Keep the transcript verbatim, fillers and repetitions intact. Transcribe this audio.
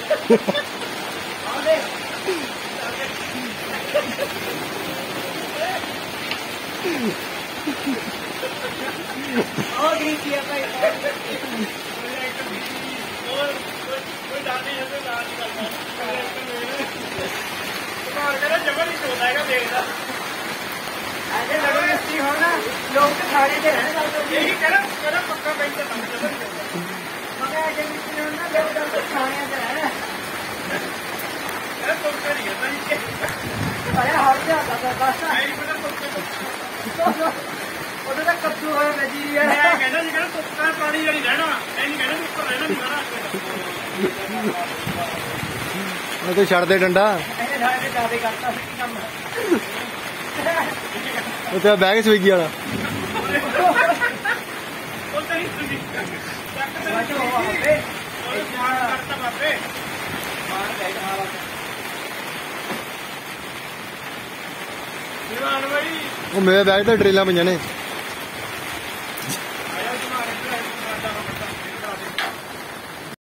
लोग थाने से रहने यही करो करो पक्का बैंक का मगर अगर मिस्त्री हो ना लोग तो थाने से रहना यार तुम कर रही है अरे हट जा बस नहीं पता तुम ਉਹਦੇ ਦਾ ਕੱਦੂ ਹੋਇਆ ਨਜੀ ਯਾਰ ਮੈਂ ਕਹਿੰਦਾ ਜੀ ਕਹਿੰਦਾ ਸੁੱਕਾ ਪਾਣੀ ਵਾਲੀ ਰਹਿਣਾ ਐ ਨਹੀਂ ਕਹਿੰਦਾ ਉੱਪਰ ਰਹਿਣਾ ਨਹੀਂ ਮਾਰਾ ਉਹ ਤੇ ਛੱਡ ਦੇ ਡੰਡਾ ਇਹਨੇ ਢਾਈ ਦੇ ਜ਼ਿਆਦਾ ਕਰਤਾ ਸੀ ਕੰਮ ਉਹ ਤੇ ਬੈਗ ਸਵੀਗੀ ਵਾਲਾ ਉਹ ਤਾਂ ਨਹੀਂ ਸੁਣੀ ਵਾਚੋ ਬਾਬੇ ਇਹ ਮਾਰ ਕਰਤਾ ਬਾਬੇ ਮਾਰ ਲੈ ਜਾਵਾ ਦੀਵਾਨ ਭਾਈ ਉਹ ਮੇਰੇ ਬੈਗ ਤੇ ਡਰੇਲਾਂ ਪਈਆਂ ਨੇ।